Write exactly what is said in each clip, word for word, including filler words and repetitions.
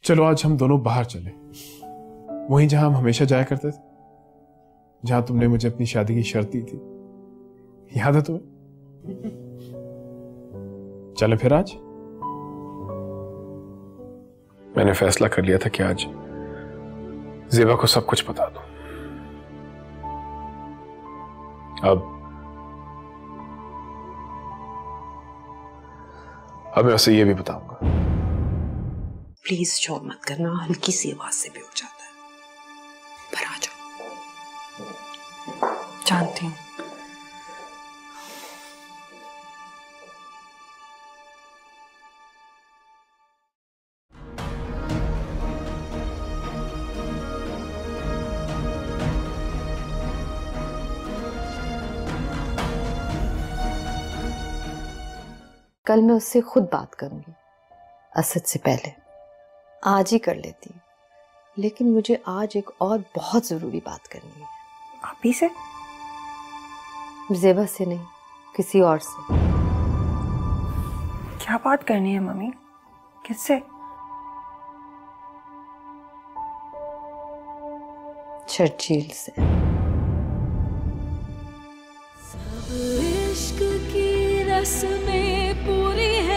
चलो आज हम दोनों बाहर चले, वहीं जहां हम हमेशा जाया करते थे, जहां तुमने मुझे अपनी शादी की शर्त दी थी, याद है तुम्हें? चले फिर आज। मैंने फैसला कर लिया था कि आज ज़ेबा को सब कुछ बता दूं। अब अब मैं उसे ये भी बताऊंगा। प्लीज शोर मत करना, हल्की सी आवाज से भी हो जाता है। पर आ जाओ। जानती हूँ कल मैं उससे खुद बात करूंगी, असद से पहले। आज ही कर लेती, लेकिन मुझे आज एक और बहुत जरूरी बात करनी है। आप ही से? ज़ेबा से नहीं, किसी और से। क्या बात करनी है मम्मी? किससे? शर्जील से। सब इश्क की रस्में पूरी है,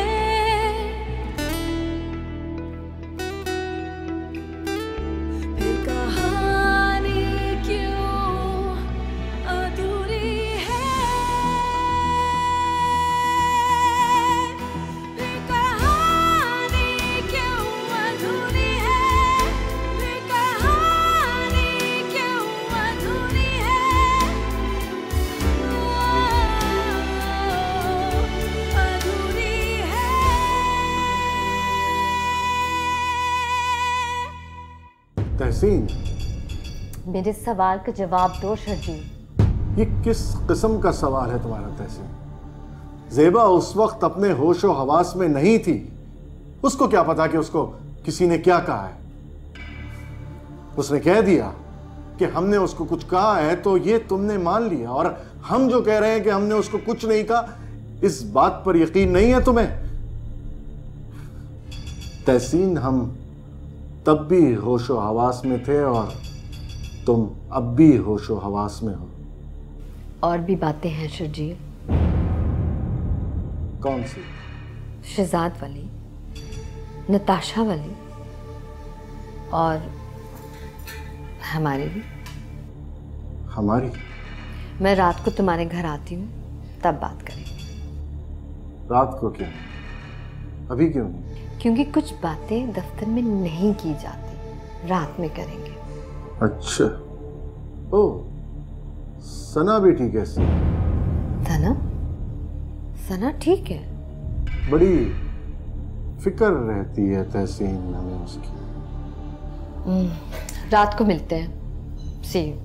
फिर कहानी क्यों अधूरी है, फिर कहानी क्यों अधूरी है, फिर कहानी क्यों अधूरी है, अधूरी है। तहसीन, मेरे सवाल का जवाब दो शर्जील। ये किस किस्म का सवाल है तुम्हारा तहसीन? ज़ेबा उस वक्त अपने होशो हवास में नहीं थी। उसको क्या पता कि उसको किसी ने क्या कहा है। उसने कह दिया कि हमने उसको कुछ कहा है, तो ये तुमने मान लिया। और हम जो कह रहे हैं कि हमने उसको कुछ नहीं कहा, इस बात पर यकीन नहीं है तुम्हें? तहसीन, हम तब भी होशो हवास में थे और तुम अब भी होशो हवास में हो। और भी बातें हैं शर्जील। कौन सी? शहजाद वाली, नताशा वाली, और हमारी भी। हमारी? मैं रात को तुम्हारे घर आती हूँ, तब बात करेंगे। रात को क्यों? अभी क्यों नहीं? क्योंकि कुछ बातें दफ्तर में नहीं की जाती, रात में करेंगे। अच्छा। ओ, सना भी ठीक है? सी सना? सना ठीक है। बड़ी फिक्र रहती है तहसीन हमें उसकी। रात को मिलते हैं। See you.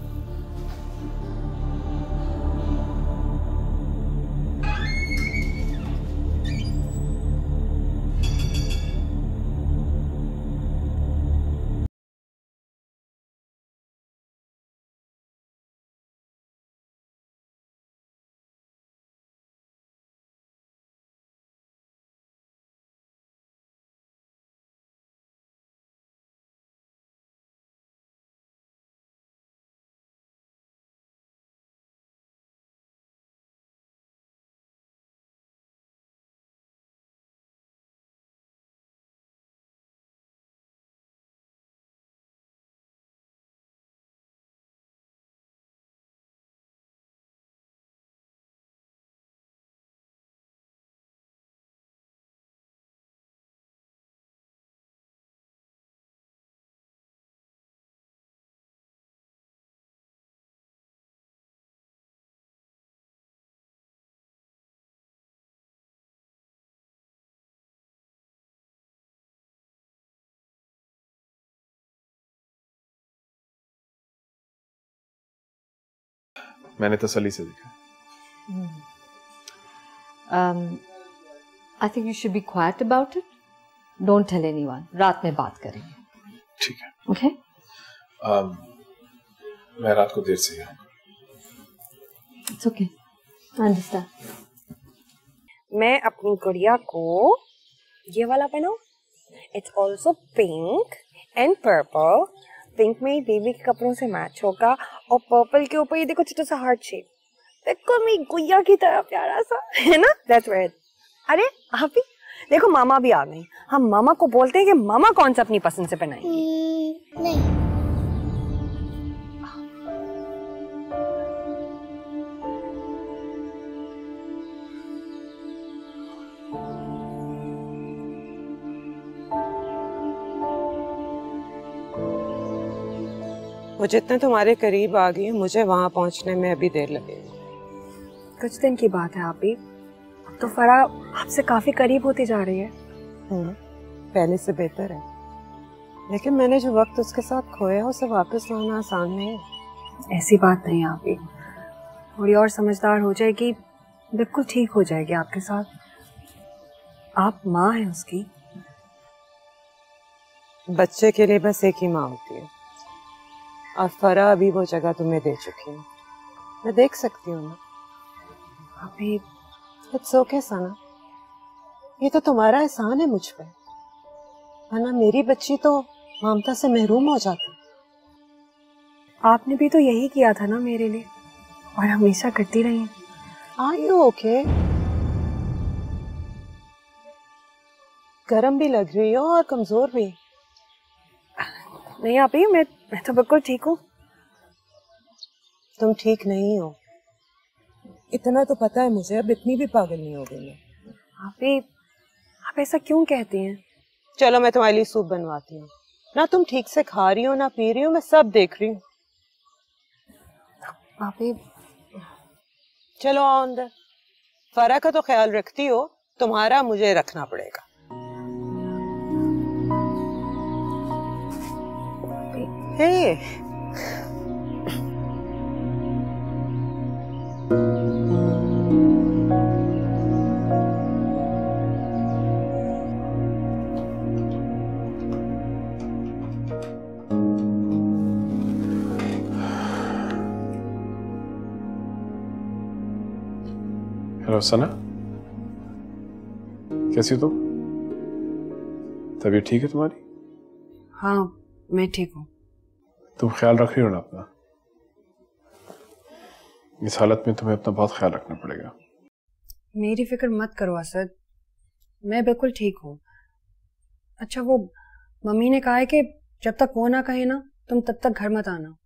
मैंने तसल्ली से देखा। I think you should be quiet about it. Don't tell anyone. रात में बात करेंगे। ठीक है। ओके? um, मैं रात को देर से आऊंगा। It's okay, I understand. मैं अपनी गुड़िया को ये वाला पहनाऊं? It's also pink and purple. Pink में बेबी के कपड़ों से मैच होगा और पर्पल के ऊपर ये देखो छोटा सा हार्ट शेप, देखो मैं गुड़िया की तरह प्यारा सा, है ना? That's where. अरे आप भी देखो, मामा भी आ गई। हम मामा को बोलते हैं कि मामा कौन सा अपनी पसंद से पहनाएंगे। नहीं, वो जितने तुम्हारे करीब आ गई, मुझे वहां पहुंचने में अभी देर लगेगी। कुछ दिन की बात है आप भी, तो फरा आपसे काफी करीब होती जा रही है। पहले से बेहतर है, लेकिन मैंने जो वक्त उसके साथ खोया उसे वापस लाना आसान नहीं है। ऐसी बात नहीं आप भी, थोड़ी और समझदार हो जाएगी, बिल्कुल ठीक हो जाएगी आपके साथ। आप माँ हैं उसकी। बच्चे के लिए बस एक ही माँ होती है, और फरा अभी वो जगह तुम्हें दे चुकी है। मैं देख सकती हूँ ना अभी। इट्स ओके सना, ये तो तुम्हारा एहसान है मुझ पे, वरना मेरी बच्ची तो ममता से महरूम हो जाती। आपने भी तो यही किया था ना मेरे लिए, और हमेशा करती रही हैं। Are you okay? गरम भी लग रही हो और कमजोर भी। नहीं आप ही, मैं मैं तो बिल्कुल ठीक हूँ। तुम ठीक नहीं हो, इतना तो पता है मुझे। अब इतनी भी पागल नहीं हो गई मैं। आप ही, आप ऐसा क्यों कहती हैं? चलो मैं तुम्हारे लिए सूप बनवाती हूँ ना। तुम ठीक से खा रही हो ना पी रही हो, मैं सब देख रही हूँ। आप ही चलो आओ अंदर। फरा का तो ख्याल रखती हो, तुम्हारा मुझे रखना पड़ेगा। हे हेलो सना, कैसी हो तुम? तबीयत ठीक है तुम्हारी? हाँ मैं ठीक हूँ। तुम ख्याल रख रही हो ना अपना? इस हालत में तुम्हें अपना बहुत ख्याल रखना पड़ेगा। मेरी फिक्र मत करो असद, मैं बिल्कुल ठीक हूँ। अच्छा वो मम्मी ने कहा है कि जब तक वो ना कहे ना तुम तब तक घर मत आना।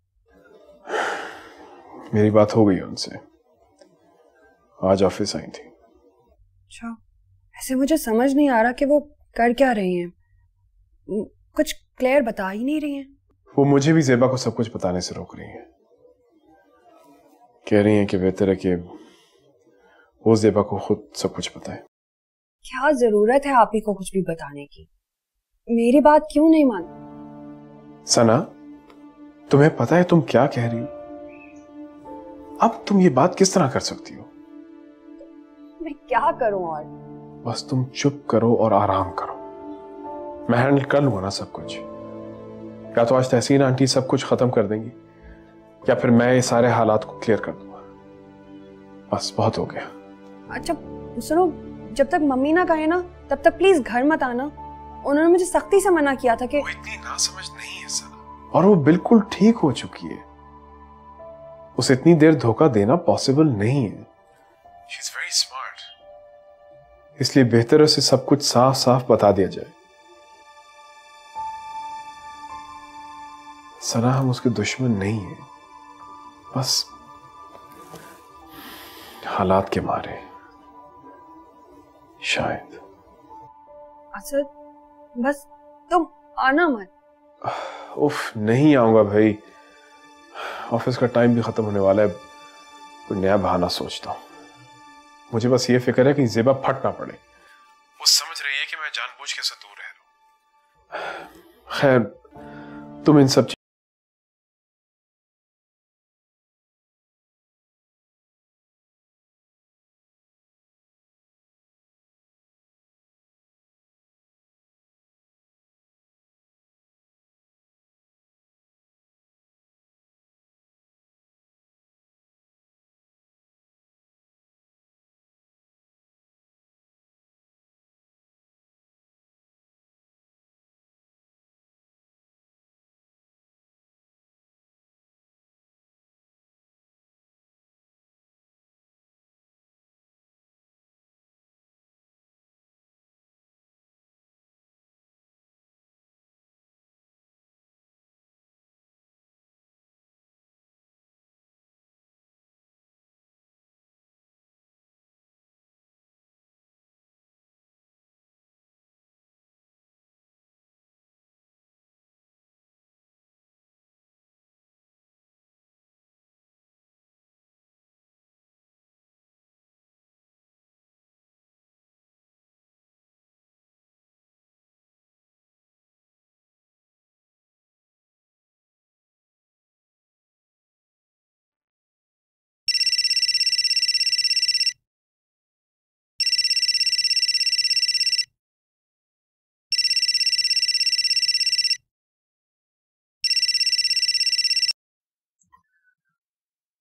मेरी बात हो गई उनसे, आज ऑफिस आई थी। अच्छा, ऐसे मुझे समझ नहीं आ रहा कि वो कर क्या रही हैं, कुछ क्लियर बता ही नहीं रही हैं। वो मुझे भी ज़ेबा को सब कुछ बताने से रोक रही हैं। कह रही हैं कि बेहतर है कि वो ज़ेबा को खुद सब कुछ बताए। क्या जरूरत है आप ही को कुछ भी बताने की? मेरी बात क्यों नहीं मान? सना, तुम्हें पता है तुम क्या कह रही हो? अब तुम ये बात किस तरह कर सकती हो? मैं क्या करूं? और बस तुम चुप करो और आराम करो, मैं हैंडल कर लूंगा ना सब कुछ। या तो आज तहसीन आंटी सब कुछ खत्म कर देंगी, या फिर मैं ये सारे हालात को क्लियर कर दूंगा। बस बहुत हो गया। अच्छा सुनो, जब तक मम्मी ना कहे ना तब तक प्लीज घर मत आना। उन्होंने मुझे सख्ती से मना किया था कि वो इतनी नासमझ नहीं है सना, और वो बिल्कुल ठीक हो चुकी है। उसे इतनी देर धोखा देना पॉसिबल नहीं है। शी इज वेरी स्मार्ट, इसलिए बेहतर है उसे सब कुछ साफ साफ बता दिया जाए। सना, हम उसके दुश्मन नहीं हैं, बस हालात के मारे शायद। असद बस तुम आना मत। उफ, नहीं आऊंगा भाई, ऑफिस का टाइम भी खत्म होने वाला है। कोई नया बहाना सोचता हूं। मुझे बस ये फिक्र है कि ज़ेबा फट ना पड़े। वो समझ रही है कि मैं जानबूझ के उससे दूर रह रहा हूं। खैर, तुम इन सब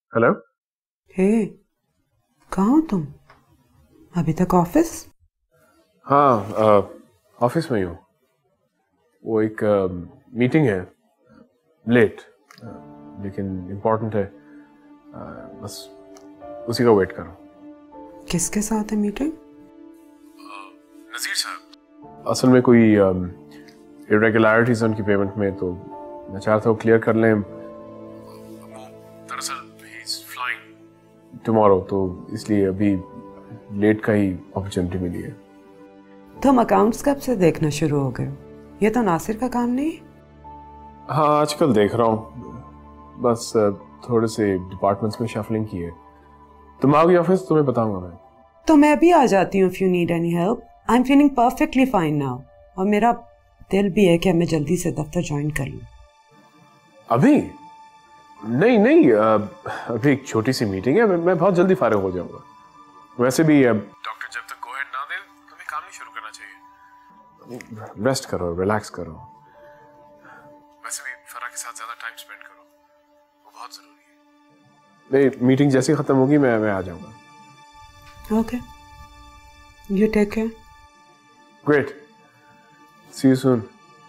हेलो। हे, कहाँ हो तुम? अभी तक ऑफिस? हाँ, ऑफिस में ही हूँ। वो एक मीटिंग है, लेट लेकिन इम्पोर्टेंट है, आ, बस उसी का वेट करो। किसके साथ है मीटिंग? नजीर साहब। असल में कोई इरेगुलरिटीज उनकी पेमेंट में, तो मैं चाहता हूँ क्लियर कर लें। वो दरअसल ही इज फ्लाइंग टुमारो, तो इसलिए अभी लेट का ही अपॉर्चुनिटी मिली है। तुम अकाउंट्स कब से देखना शुरू हो गए हो? ये तो नासिर का काम नहीं? हाँ, आजकल देख रहा हूँ, बस थोड़े से डिपार्टमेंट्स में शफलिंग की है। तुम आओगी ऑफिस, तुम्हें बताऊंगा मैं। तो मैं भी आ जाती हूँ if you need any help. I'm feeling perfectly fine now. और मेरा दिल भी है कि मैं जल्दी से दफ्तर ज्वाइन कर लूँ। अभी नहीं नहीं, अभी एक छोटी सी मीटिंग है, मैं बहुत जल्दी फारिग हो जाऊंगा। वैसे भी डॉक्टर जब तक गो अहेड ना दे, तुम्हें काम नहीं शुरू करना चाहिए। रेस्ट करो, रिलैक्स करो। वैसे भी फरा के साथ ज्यादा टाइम स्पेंड करो, वो बहुत जरूरी है। नहीं, मीटिंग जैसे खत्म होगी मैं मैं आ जाऊंगा। Okay, you take care. Great, see you soon.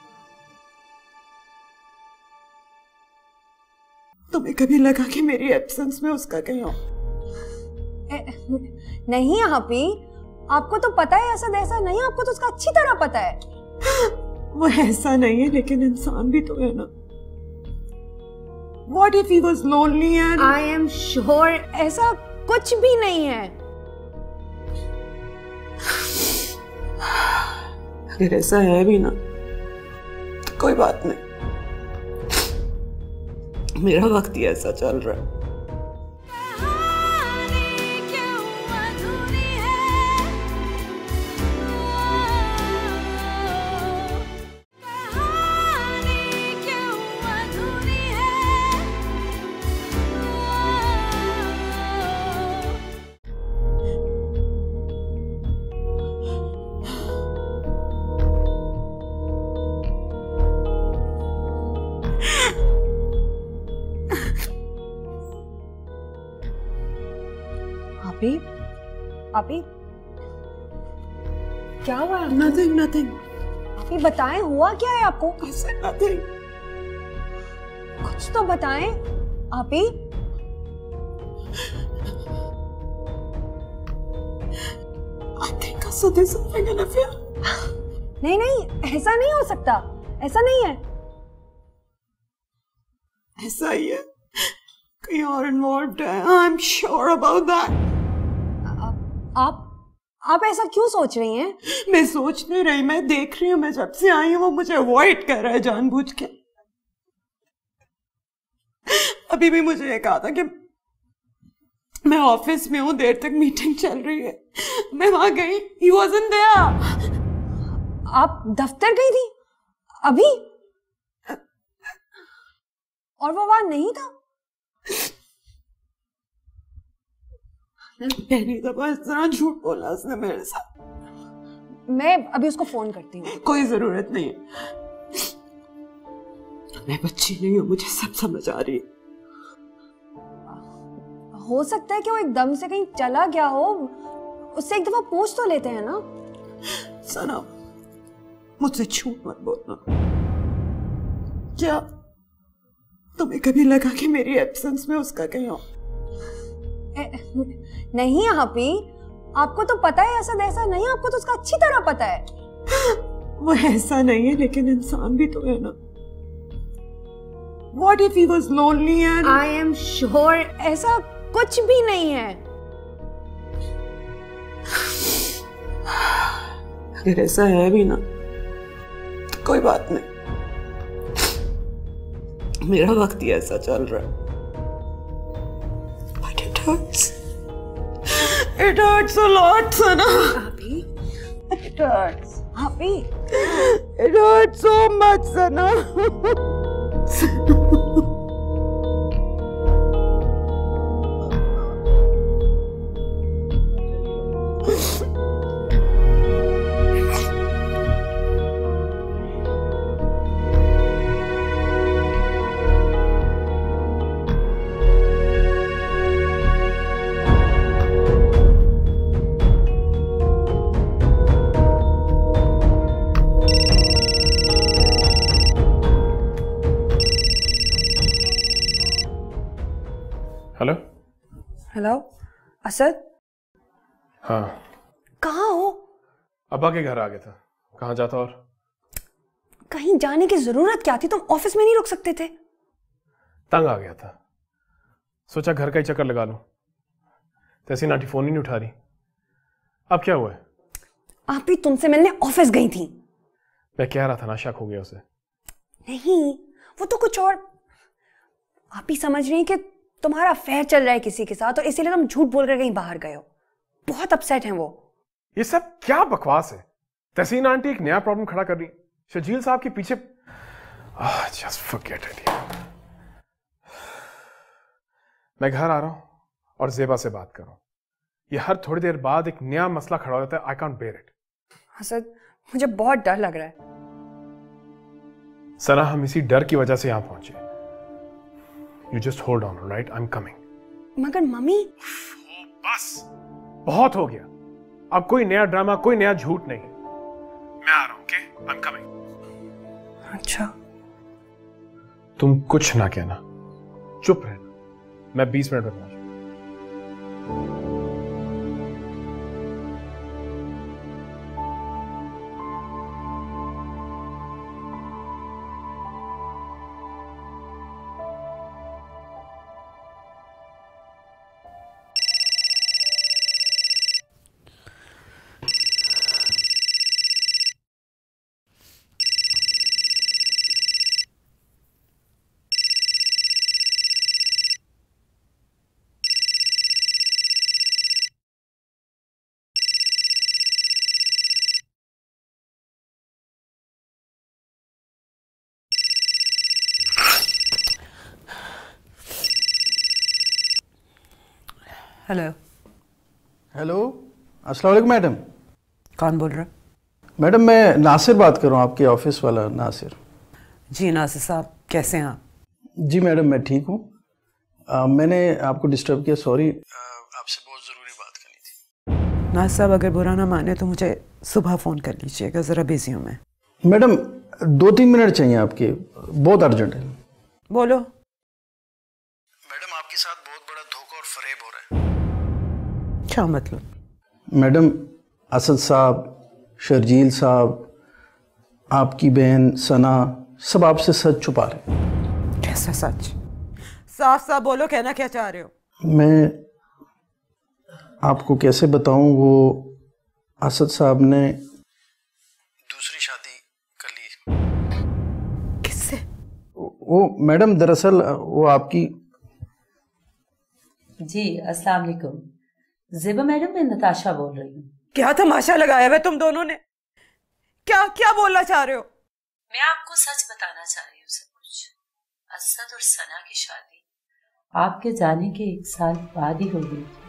तुम्हें कभी लगा कि मेरी एब्सेंस में उसका कहीं हो? नहीं आपी, आपको तो पता है ऐसा ऐसा नहीं, आपको तो उसका अच्छी तरह पता है। वो ऐसा नहीं है, लेकिन इंसान भी तो है ना। What if he was lonely and I am sure ऐसा कुछ भी नहीं है। अगर ऐसा है भी ना तो कोई बात नहीं, मेरा वक्त ही ऐसा चल रहा है। अभी अभी क्या हुआ? Nothing, nothing. अभी बताएं, हुआ क्या है आपको? I said nothing. कुछ तो बताएं अभी। I think Asad is having an affair. नहीं नहीं, ऐसा नहीं हो सकता, ऐसा नहीं है। ऐसा ही है, कहीं और इन्वॉल्व्ड है। I'm sure about that. आप आप ऐसा क्यों सोच रही हैं? मैं सोच नहीं रही, मैं देख रही हूँ। मैं जब से आई हूँ वो मुझे अवॉइड कर रहा है जानबूझ के। अभी भी मुझे ये कहा था कि मैं ऑफिस में हूँ, देर तक मीटिंग चल रही है। मैं वहां गई, he wasn't there. आप दफ्तर गई थी अभी, और वो वहां नहीं था? पहली दफा इस तरह झूठ बोला उसने मेरे साथ। मैं अभी उसको फोन करती हूँ। कोई जरूरत नहीं है, मैं बच्ची नहीं हूँ, मुझे सब समझ आ रही है। हो सकता है कि वो एकदम से कहीं चला गया हो, उससे एक दफा पूछ तो लेते हैं ना। सना, मुझसे झूठ मत बोलना। क्या तुम्हें कभी लगा कि मेरी एब्सेंस में उसका कहीं हो? नहीं आपी, आपको तो पता है ऐसा ऐसा नहीं, आपको तो उसका अच्छी तरह पता है। वो ऐसा नहीं है, लेकिन इंसान भी तो है ना। What if he was lonely and I am sure ऐसा कुछ भी नहीं है। अगर ऐसा है भी ना तो कोई बात नहीं, मेरा वक्त ही ऐसा चल रहा है। But it hurts. It hurts a lot, Sana. आपी, It hurts. आपी, It hurts so much, Sana. Hello Asad, हाँ कहाँ हो? अब्बा के घर आ गया था। कहाँ जाता और? कहीं जाने की जरूरत क्या थी? तुम ऑफिस में नहीं रुक सकते थे? तंग आ गया था, सोचा घर का ही चक्कर लगा लूं। तैसी आंटी फोन ही नहीं उठा रही। अब क्या हुआ है? आप ही तुमसे मिलने ऑफिस गई थी। मैं कह रहा था ना, शक हो गया उसे। नहीं, वो तो कुछ और। आप ही समझ रही हैं कि तुम्हारा अफेयर चल रहा है किसी के साथ और इसीलिए तुम झूठ बोल कर कहीं बाहर गए हो। बहुत अपसेट हैं वो। ये सब क्या बकवास है? तहसीन आंटी एक नया प्रॉब्लम खड़ा कर रही, शर्जील साहब के पीछे। Just forget it. मैं घर आ रहा हूं और जेबा से बात कर रहा हूं। ये हर थोड़ी देर बाद एक नया मसला खड़ा हो जाता है। I can't bear it. Asad, मुझे बहुत डर लग रहा है। सना, हम इसी डर की वजह से यहां पहुंचे। You just hold on, right? I am coming. मगर मम्मी। बस बहुत हो गया। अब कोई नया ड्रामा, कोई नया झूठ नहीं। मैं आ रहा हूं, ओके? I am coming. अच्छा, तुम कुछ ना कहना, चुप रहना। मैं बीस मिनट में पहुंच। हेलो। हेलो, अस्सलाम वालेकुम मैडम। कौन बोल रहा? मैडम मैं नासिर बात कर रहा हूँ, आपके ऑफिस वाला नासिर। जी नासिर साहब, कैसे हैं आप? जी मैडम, मैं ठीक हूँ। आ, मैंने आपको डिस्टर्ब किया, सॉरी। आपसे बहुत ज़रूरी बात करनी थी। नासिर साहब, अगर बुरा ना माने तो मुझे सुबह फ़ोन कर लीजिएगा, ज़रा बिजी हूँ मैं। मैडम दो तीन मिनट चाहिए आपके, बहुत अर्जेंट है। बोलो। मैडम आपके साथ बहुत बड़ा धोखा और फरेब हो रहा है। क्या मतलब? मैडम असद साहब, शर्जील साहब, आपकी बहन सना, सब आपसे सच छुपा रहे हैं। कैसा सच? साफ साफ बोलो, कहना क्या चाह रहे हो? मैं आपको कैसे बताऊं, वो असद साहब ने दूसरी शादी कर ली। किससे? वो मैडम दरअसल वो आपकी। जी अस्सलाम वालेकुम। ज़ेबा मैडम, मैं नताशा बोल रही हूँ। क्या तमाशा लगाया हुआ तुम दोनों ने? क्या क्या बोलना चाह रहे हो? मैं आपको सच बताना चाह रही हूँ सब कुछ। असद और सना की शादी आपके जाने के एक साल बाद ही हो गई थी।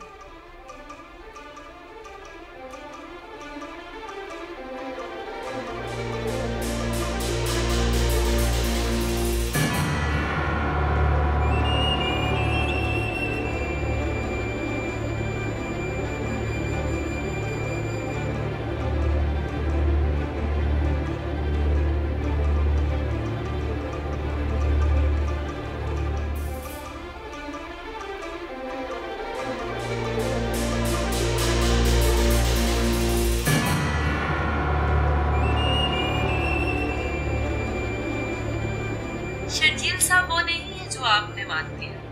शर्जील साहब वो नहीं है जो आपने मानती है।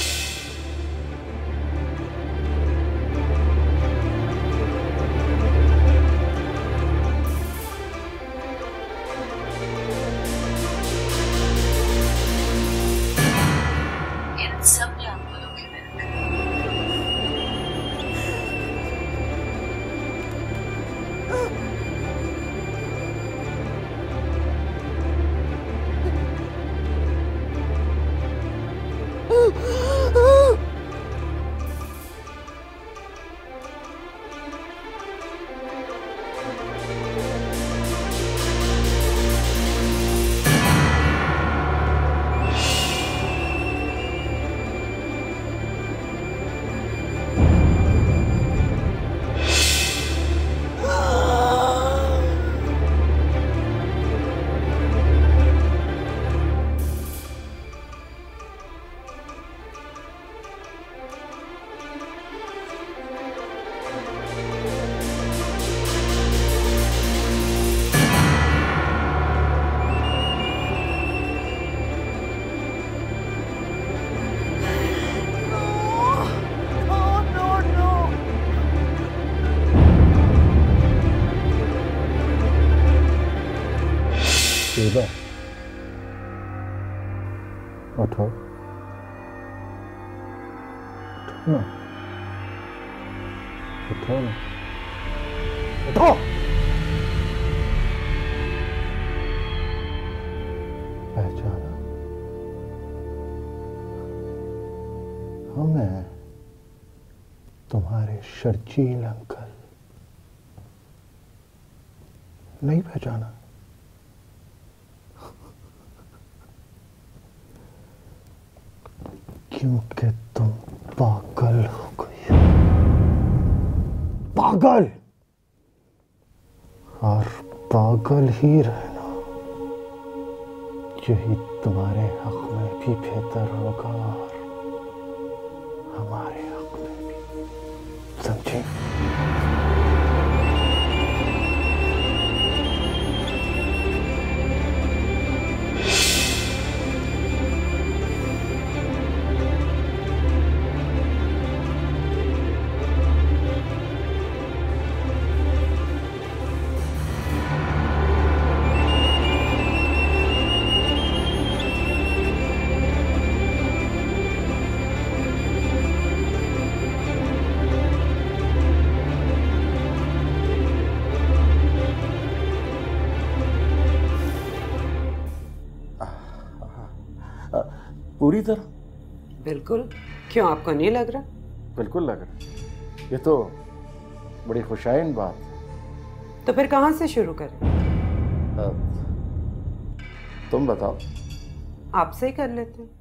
इन सब ने आपको धोखे में रखा है। ज़ेबा, उठो, उठो ना, उठो ना, उठो। पहचाना? हाँ, मैं तुम्हारे शर्जील अंकल। नहीं पहचाना? क्योंकि तुम पागल हो गई हो। पागल, और पागल ही रहना, यही तुम्हारे हक में भी बेहतर होगा और हमारे हक में भी, समझे? पूरी तरह? बिल्कुल। क्यों, आपको नहीं लग रहा? बिल्कुल लग रहा। ये तो बड़ी खुशाइन बात। तो फिर कहाँ से शुरू करें? आ, तुम बताओ। आपसे ही कर लेते हैं।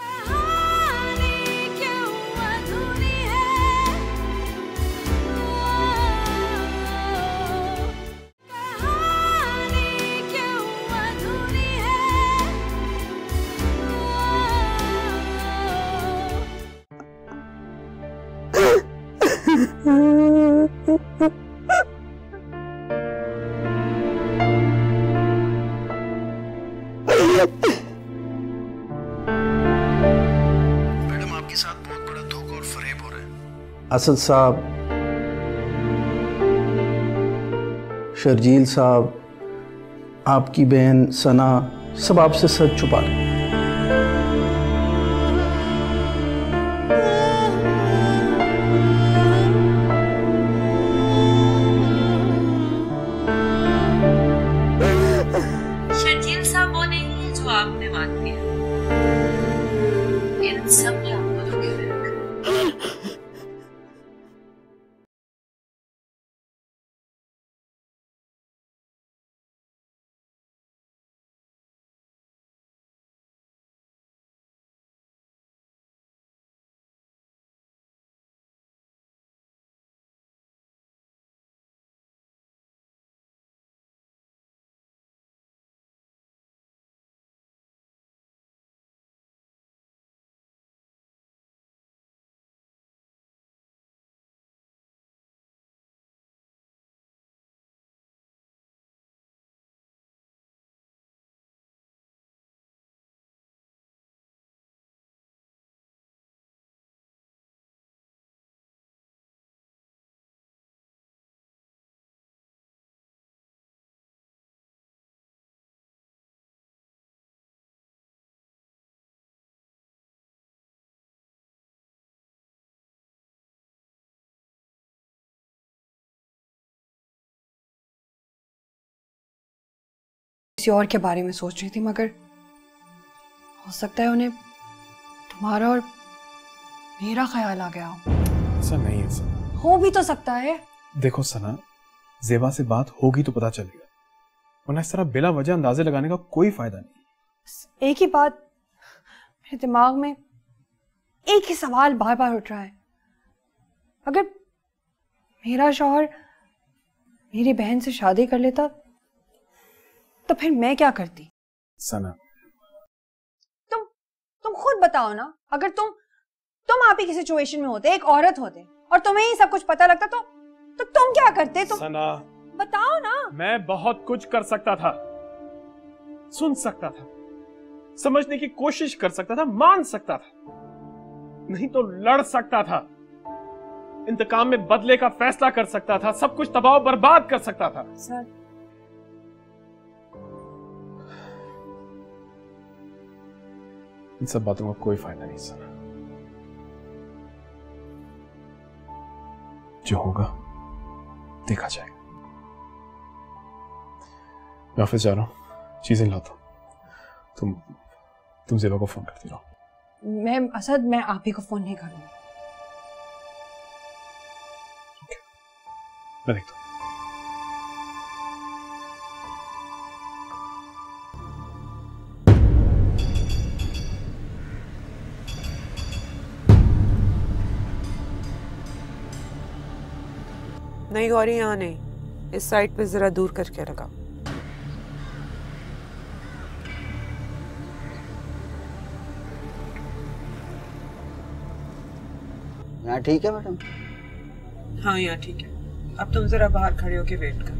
मैडम, आपके साथ बहुत बड़ा धोखा और फरेब हो रहा है। असद साहब, शर्जील साहब, आपकी बहन सना, सब आपसे सच छुपा रहे हैं। शर्जील साहब वो नहीं है जो आपने बात किया। इन सब ने आपको धोखे में रखा। किसी और के बारे में सोच रही थी, मगर हो सकता है उन्हें तुम्हारा और मेरा ख्याल आ गया हो। ऐसा नहीं है सना। हो भी तो सकता है। देखो सना, ज़ेबा से बात होगी तो पता चलेगा, वरना इस तरह बिला वजह अंदाजे लगाने का कोई फायदा नहीं। एक ही बात मेरे दिमाग में, एक ही सवाल बार बार उठ रहा है। अगर मेरा शौहर मेरी बहन से शादी कर लेता तो फिर मैं क्या करती? सना, तुम तुम खुद बताओ ना, अगर तुम तुम आप ही की सिचुएशन में होते, एक औरत होते और तुम्हें ही सब कुछ पता लगता तो तो तुम क्या करते? तुम सना, बताओ ना। मैं बहुत कुछ कर सकता था, सुन सकता था, समझने की कोशिश कर सकता था, मान सकता था, नहीं तो लड़ सकता था, इंतकाम में बदले का फैसला कर सकता था, सब कुछ तबाह बर्बाद कर सकता था। सर, इन सब बातों का कोई फायदा नहीं सना। जो होगा देखा जाएगा। मैं ऑफिस जा रहा हूँ, चीजें लाता हूँ। तुम तुम ज़ेबा को फोन करती रहो। मैं असद मैं आप ही को फोन नहीं करूंगी। मैं देखता हूँ। नहीं गौरी, यहाँ नहीं, इस साइड पे जरा दूर करके रखा। यहाँ ठीक है मैडम? हाँ यहाँ ठीक है। अब तुम जरा बाहर खड़े होके वेट कर।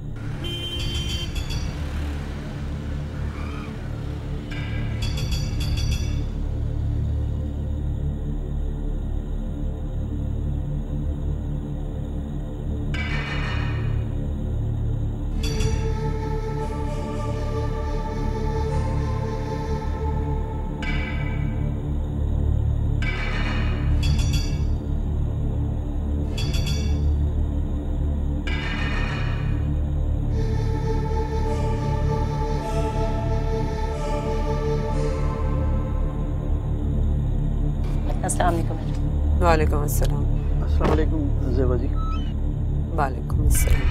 अस्सलाम वालेकुम। वालेकुम अस्सलाम। अस्सलाम वालेकुम ज़ेबा जी। वालेकुम अस्सलाम।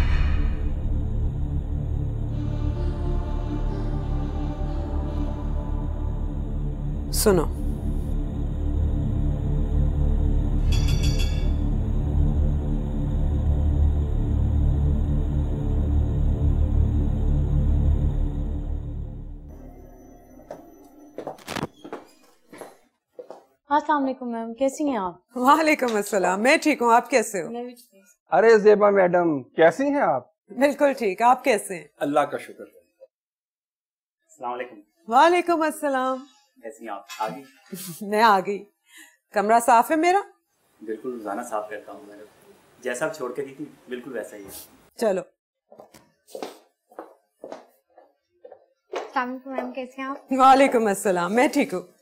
सुनो, अस्सलाम वालेकुम मैम, कैसी हैं आप? वालेकुम अस्सलाम। मैं ठीक हूँ, आप कैसे हो? मैं भी ठीक। अरे ज़ेबा मैडम, कैसी हैं आप? बिल्कुल ठीक, आप कैसे हैं? अल्लाह का शुक्र है। अस्सलाम वालेकुम। वालेकुम अस्सलाम। कैसी हैं आप? आ गई? मैं आ गई। कमरा साफ है मेरा? बिल्कुल रोजाना साफ करता हूँ मैडम, जैसा आप छोड़ के दी थी बिल्कुल वैसा ही है। चलो। अस्सलाम वालेकुम मैम, कैसे हैं आप? वालेकुम अस्सलाम, मैं ठीक हूँ।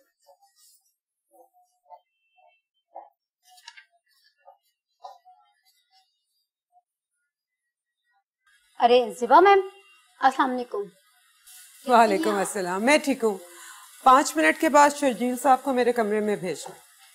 अरे ज़ेबा मैम, अस्सलाम वालेकुम। वालेकुम अस्सलाम, मैं ठीक हूँ। पाँच मिनट के बाद शर्जील साहब को मेरे कमरे में भेजना।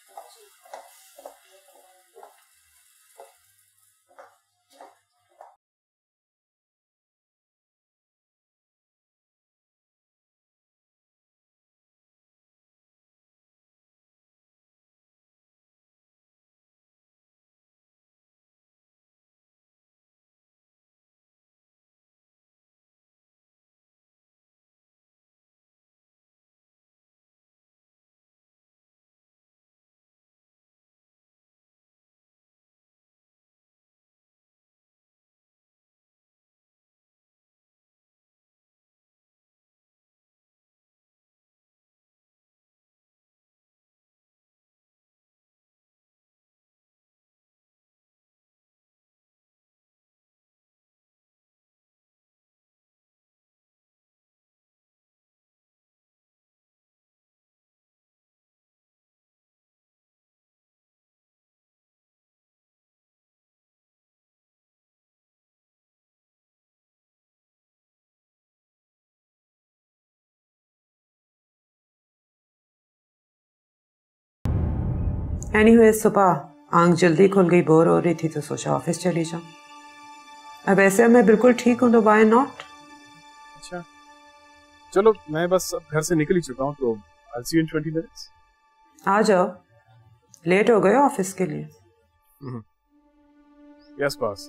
एनीवे, सुबह आंख जल्दी खुल गई, बोर हो रही थी तो सोचा ऑफिस चली जाऊं। अब ऐसे मैं बिल्कुल ठीक हूं तो वाई नॉट। अच्छा चलो, मैं बस अब घर से निकल ही चुका हूँ, तो I see you in twenty minutes. आ जाओ, लेट हो गए ऑफिस के लिए। Yes boss.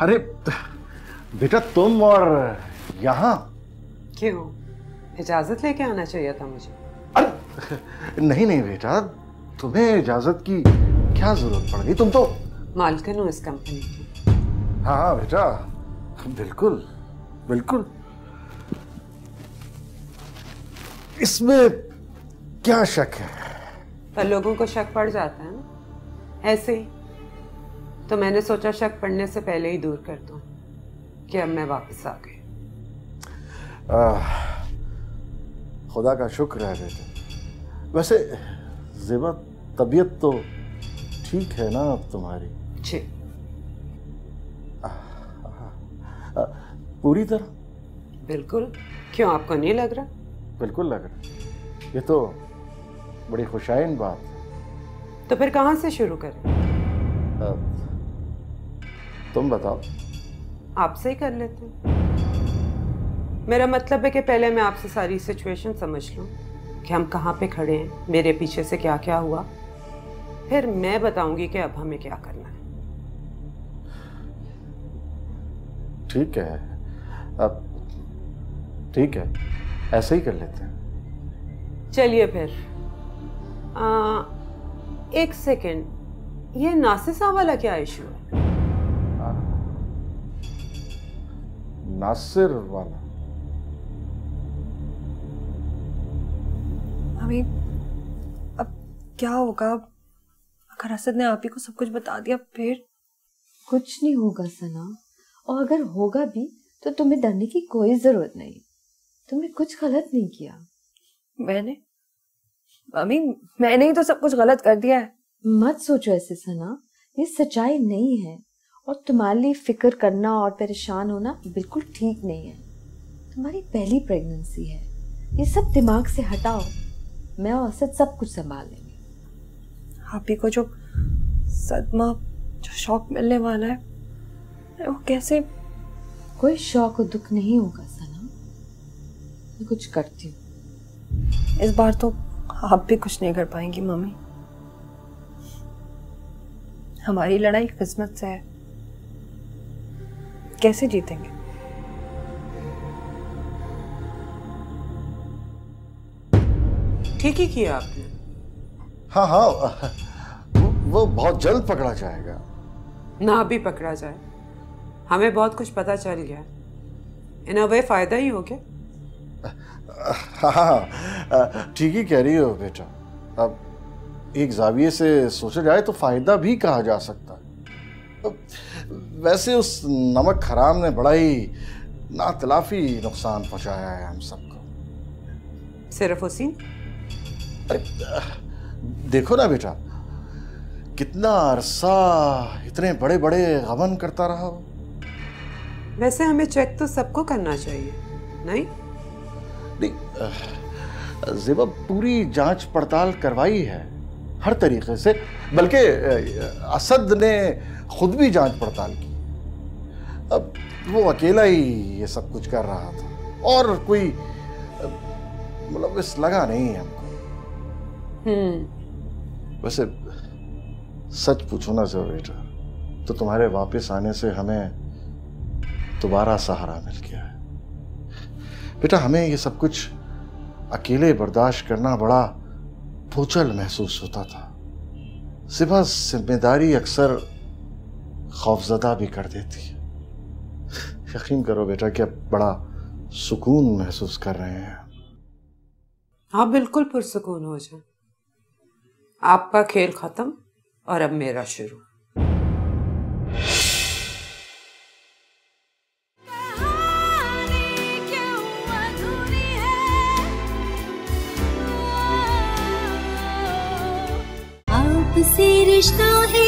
अरे बेटा तुम और यहाँ? क्यों, इजाजत लेके आना चाहिए था मुझे। अरे नहीं नहीं बेटा, तुम्हें इजाजत की क्या जरूरत पड़ गई, तुम तो मालकिन हूँ इस कंपनी की। हाँ हाँ बेटा, बिल्कुल बिल्कुल। इसमें क्या शक है? पर लोगों को शक पड़ जाता है ना, ऐसे ही। तो मैंने सोचा शक पड़ने से पहले ही दूर कर दूं कि अब मैं वापस आ गई। खुदा का शुक्र है बेटे। वैसे ज़ेबा तबीयत तो ठीक है ना अब तुम्हारी? जी। पूरी तरह? बिल्कुल। क्यों, आपको नहीं लग रहा? बिल्कुल लग रहा। ये तो बड़ी खुशाइन बात है। तो फिर कहाँ से शुरू करें? तुम बताओ। आपसे ही कर लेते हैं। मेरा मतलब है कि पहले मैं आपसे सारी सिचुएशन समझ लूं कि हम कहाँ पे खड़े हैं, मेरे पीछे से क्या क्या हुआ, फिर मैं बताऊंगी कि अब हमें क्या करना है। ठीक है, अब ठीक है, ऐसे ही कर लेते हैं। चलिए फिर। आ, एक सेकेंड, ये नासिसा वाला क्या इशू है? नासिर वाला? अभी अब क्या होगा अगर असद ने आप ही को सब कुछ बता दिया? फिर कुछ नहीं होगा सना, और अगर होगा भी तो तुम्हें डरने की कोई जरूरत नहीं। तुमने कुछ गलत नहीं किया। मैंने मम्मी मैंने ही तो सब कुछ गलत कर दिया है। मत सोचो ऐसे सना, ये सच्चाई नहीं है, और तुम्हारे लिए फिक्र करना और परेशान होना बिल्कुल ठीक नहीं है। तुम्हारी पहली प्रेगनेंसी है, ये सब दिमाग से हटाओ। मैं और असद सब कुछ संभाल लेंगे। आप ही को जो सदमा, जो शौक मिलने वाला है, वो कैसे? कोई शौक और दुख नहीं होगा सना, मैं कुछ करती हूँ। इस बार तो आप भी कुछ नहीं कर पाएंगी मम्मी। हमारी लड़ाई किस्मत से है, कैसे जीतेंगे? ठीक ही किया आपने। हाँ हाँ, वो, वो बहुत जल्द पकड़ा जाएगा। ना भी पकड़ा जाए, हमें बहुत कुछ पता चल गया। इन अ वे फायदा ही हो गया। हाँ, ठीक ही कह रही हो बेटा। अब एक जाविये से सोचा जाए तो फायदा भी कहा जा सकता है। वैसे उस नमक हराम ने बड़ा ही नातलाफी नुकसान पहुंचाया है हम सबको। सिर्फ उसी? अरे देखो ना बेटा, कितना अरसा इतने बड़े बड़े गबन करता रहा वो। वैसे हमें चेक तो सबको करना चाहिए, नहीं? नहीं, ज़ेबा पूरी जांच पड़ताल करवाई है हर तरीके से, बल्कि असद ने खुद भी जांच पड़ताल की। अब वो अकेला ही ये सब कुछ कर रहा था और कोई मुलव्विस लगा नहीं है हमको। हम्म। वैसे सच पूछो ना जरा बेटा, तो तुम्हारे वापस आने से हमें दोबारा सहारा मिल गया है। बेटा हमें ये सब कुछ अकेले बर्दाश्त करना बड़ा बोझल महसूस होता था। सिवा जिम्मेदारी अक्सर खौफजदा भी कर देती है। यकीन करो बेटा कि अब बड़ा सुकून महसूस कर रहे हैं। हाँ बिल्कुल पुरसुकून हो जाए। आपका खेल खत्म और अब मेरा शुरू। आपसे रिश्ता है